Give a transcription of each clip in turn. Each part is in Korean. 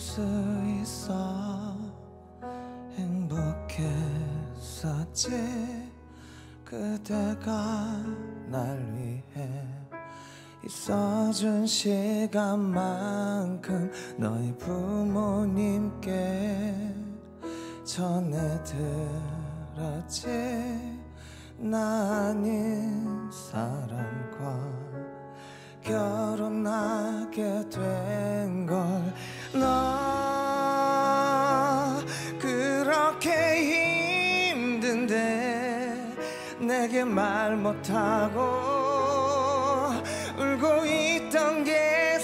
수 있어. 행복했었지. 그대가 날 위해 있어준 시간만큼 너희 부모님께 전해들었지. 나 아닌 사람과 결혼하게 된 걸. 너 그렇게 힘든데 내게 말 못하고 울고 있던 게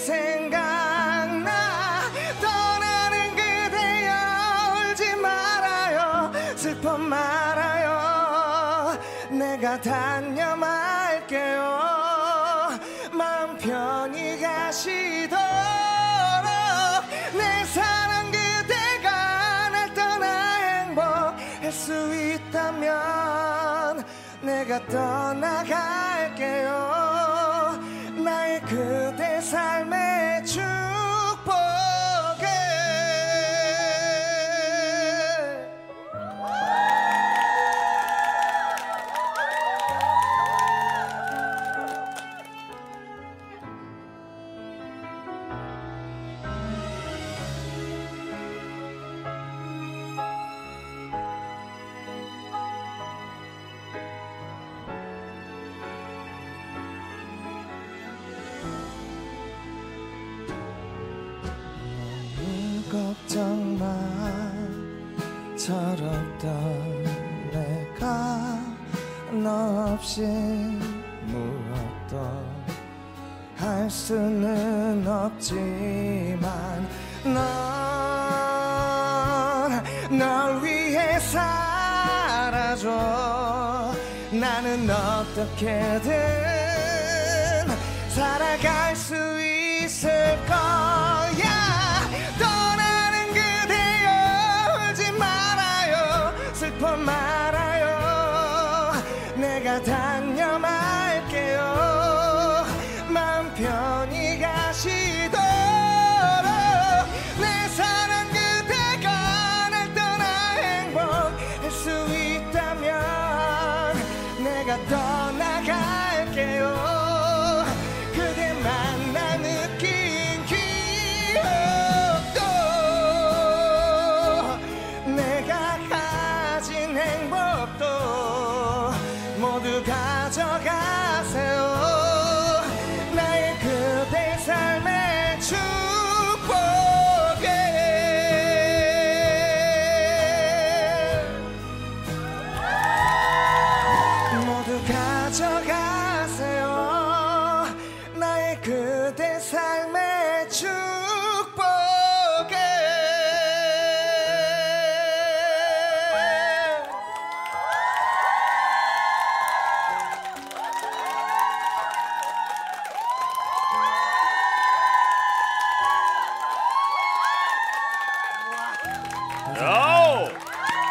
생각나. 떠나는 그대여 울지 말아요. 슬퍼 말아요. 내가 단념할게요. 마음 편히 가시도록. 내 사랑 그대가 날 떠나 행복할 수 있다면 내가 떠나갈게요. 나의 그대 삶의 축복에. 걱정 마. 철없던 내가 너 없이 무엇도 할 수는 없지만 널 위해 살아줘. 나는 어떻게든 살아갈 수 있을 거야. 슬퍼 말아요. 내가 단념할게요. 마음 편히 가시도록. 내 사랑 그대가 날 떠나 행복할 수 있다면 내가 떠나갈게요. 그대 만나 느낀 기억도 내가 행복도 모두 가져가세요. 나의 그대 삶의 축복에. 모두 가져가세요. 나의 그대 삶의 축복에.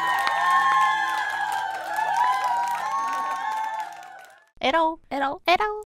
에러 에러 에러.